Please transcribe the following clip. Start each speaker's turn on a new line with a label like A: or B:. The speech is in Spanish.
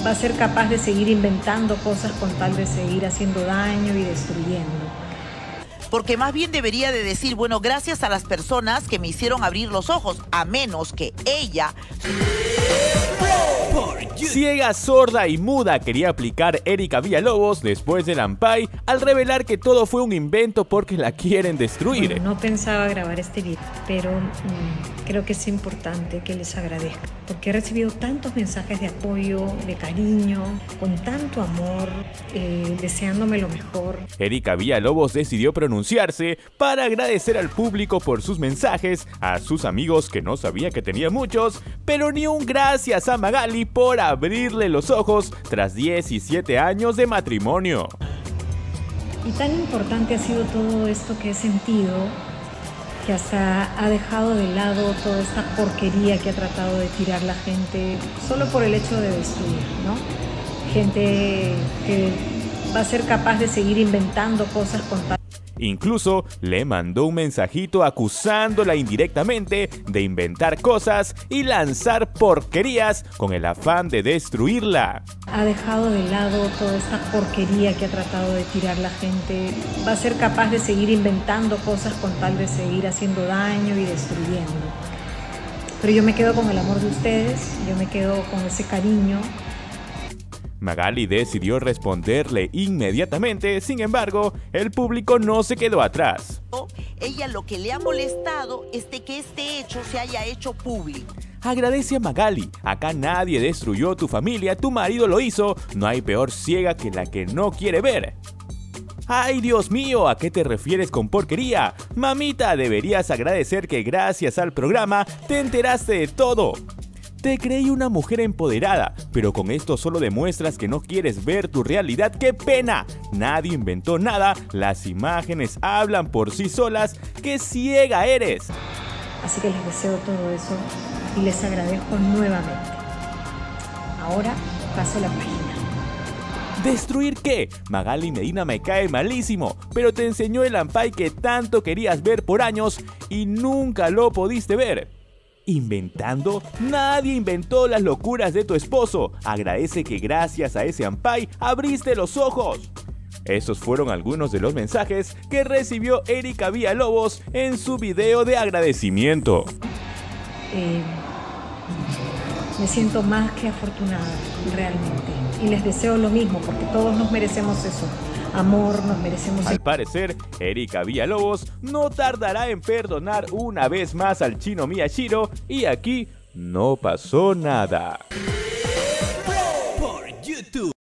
A: va a ser capaz de seguir inventando cosas con tal de seguir haciendo daño y destruyendo.
B: Porque más bien debería de decir, bueno, gracias a las personas que me hicieron abrir los ojos, a menos que ella...
C: Ciega, sorda y muda quería aplicar Erika Villalobos después del Ampay al revelar que todo fue un invento porque la quieren destruir.
A: Bueno, no pensaba grabar este video, pero creo que es importante que les agradezca, porque he recibido tantos mensajes de apoyo, de cariño, con tanto amor, deseándome lo mejor.
C: Erika Villalobos decidió pronunciarse para agradecer al público por sus mensajes, a sus amigos que no sabía que tenía muchos, pero ni un gracias a Magali por abrirle los ojos tras 17 años de matrimonio.
A: Y tan importante ha sido todo esto que he sentido, que hasta ha dejado de lado toda esta porquería que ha tratado de tirar la gente solo por el hecho de destruir, ¿no? Gente que va a ser capaz de seguir inventando cosas con tal...
C: Incluso le mandó un mensajito acusándola indirectamente de inventar cosas y lanzar porquerías con el afán de destruirla.
A: Ha dejado de lado toda esta porquería que ha tratado de tirar la gente. Va a ser capaz de seguir inventando cosas con tal de seguir haciendo daño y destruyendo. Pero yo me quedo con el amor de ustedes, yo me quedo con ese cariño.
C: Magali decidió responderle inmediatamente, sin embargo, el público no se quedó atrás.
B: Ella lo que le ha molestado es de que este hecho se haya hecho público.
C: Agradece a Magali, acá nadie destruyó tu familia, tu marido lo hizo, no hay peor ciega que la que no quiere ver. ¡Ay, Dios mío! ¿A qué te refieres con porquería? Mamita, deberías agradecer que gracias al programa te enteraste de todo. Te creí una mujer empoderada, pero con esto solo demuestras que no quieres ver tu realidad. ¡Qué pena! Nadie inventó nada, las imágenes hablan por sí solas. ¡Qué ciega eres!
A: Así que les deseo todo eso y les agradezco nuevamente. Ahora paso la página.
C: ¿Destruir qué? Magali Medina me cae malísimo, pero te enseñó el Ampay que tanto querías ver por años y nunca lo pudiste ver. ¿Inventando? Nadie inventó las locuras de tu esposo. Agradece que gracias a ese Ampay abriste los ojos. Estos fueron algunos de los mensajes que recibió Erika Villalobos en su video de agradecimiento.
A: Me siento más que afortunada, realmente. Y les deseo lo mismo, porque todos nos merecemos eso. Amor, nos merecemos...
C: Al parecer, Erika Villalobos no tardará en perdonar una vez más al chino Miyashiro y aquí no pasó nada.